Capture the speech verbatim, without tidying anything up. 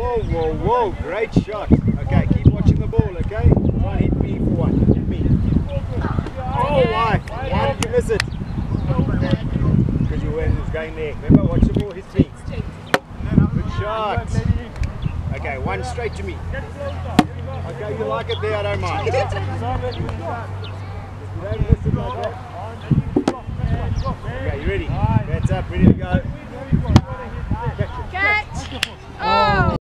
Whoa, whoa, whoa, great shot. Okay, keep watching the ball, okay? Try and hit me for one. Hit me. Oh, why? Why did you miss it? Because you went, it's going there. Remember, watch the ball, hit me. Good shot. Okay, one straight to me. Okay, you like it there, I don't mind. Just don't miss it like that. Okay, you ready? Hands up, ready to go.